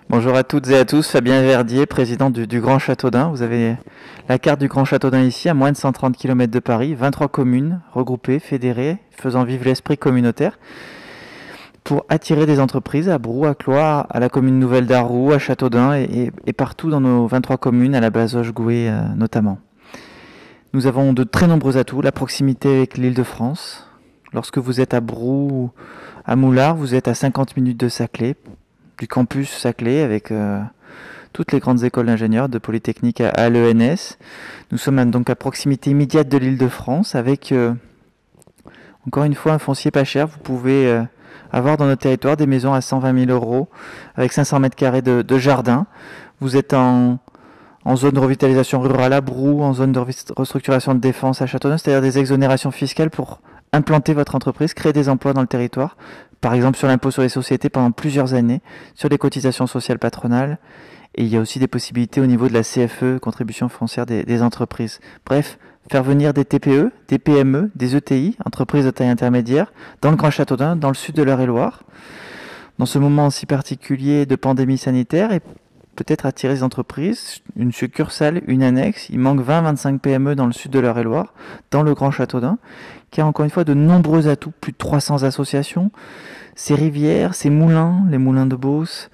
Bonjour à toutes et à tous, Fabien Verdier, président du Grand Châteaudun. Vous avez la carte du Grand Châteaudun ici, à moins de 130 km de Paris, 23 communes regroupées, fédérées, faisant vivre l'esprit communautaire pour attirer des entreprises à Brou, à Cloire, à la commune nouvelle d'Arroux, à Châteaudun et partout dans nos 23 communes, à la Bazoche-Gouet notamment. Nous avons de très nombreux atouts, la proximité avec l'Île-de-France. Lorsque vous êtes à Brou, ou à Moulars, vous êtes à 50 minutes de Saclay, du campus Saclay avec toutes les grandes écoles d'ingénieurs de Polytechnique à l'ENS. Nous sommes donc à proximité immédiate de l'Île-de-France avec encore une fois un foncier pas cher. Vous pouvez avoir dans notre territoire des maisons à 120 000 euros avec 500 mètres carrés de jardin. Vous êtes en zone de revitalisation rurale à Brou, en zone de restructuration de défense à Châteaudun, c'est-à-dire des exonérations fiscales pour implanter votre entreprise, créer des emplois dans le territoire, par exemple sur l'impôt sur les sociétés pendant plusieurs années, sur les cotisations sociales patronales, et il y a aussi des possibilités au niveau de la CFE, contribution foncière des entreprises. Bref, faire venir des TPE, des PME, des ETI, entreprises de taille intermédiaire, dans le Grand Châteaudun, dans le sud de l'Eure-et-Loire, dans ce moment si particulier de pandémie sanitaire, et peut-être attirer les entreprises, une succursale, une annexe. Il manque 20-25 PME dans le sud de l'Eure-et-Loire, dans le Grand Châteaudun, qui a encore une fois de nombreux atouts, plus de 300 associations, ses rivières, ses moulins, les moulins de Beauce,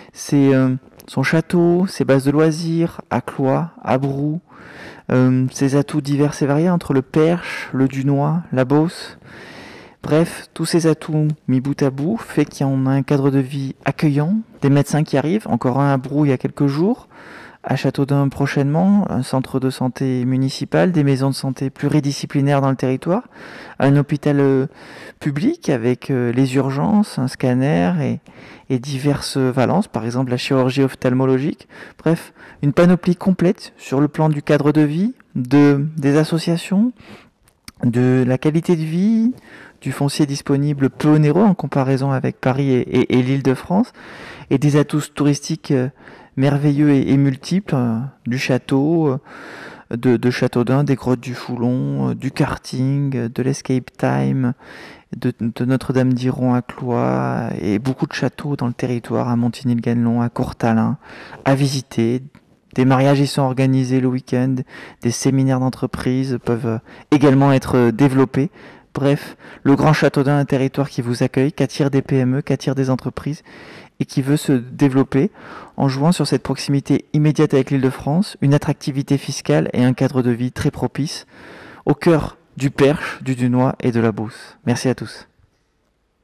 son château, ses bases de loisirs, à Cloix, à Brou, ses atouts divers et variés entre le Perche, le Dunois, la Beauce. Bref, tous ces atouts mis bout à bout fait qu'on a un cadre de vie accueillant, des médecins qui arrivent, encore un à Brou il y a quelques jours, à Châteaudun prochainement, un centre de santé municipal, des maisons de santé pluridisciplinaires dans le territoire, un hôpital public avec les urgences, un scanner et diverses valences, par exemple la chirurgie ophtalmologique. Bref, une panoplie complète sur le plan du cadre de vie, des associations, de la qualité de vie, du foncier disponible peu onéreux en comparaison avec Paris et l'Île-de-France, et des atouts touristiques merveilleux et multiples, du château, de Châteaudun, des grottes du Foulon, du karting, de l'escape time, de Notre-Dame-d'Iron à Cloix, et beaucoup de châteaux dans le territoire, à Montigny-le-Ganelon, à Courtalin, à visiter. Des mariages y sont organisés le week-end, des séminaires d'entreprise peuvent également être développés. Bref, le Grand Châteaudun, un territoire qui vous accueille, qui attire des PME, qui attire des entreprises et qui veut se développer en jouant sur cette proximité immédiate avec l'Île-de-France, une attractivité fiscale et un cadre de vie très propice au cœur du Perche, du Dunois et de la Beauce. Merci à tous.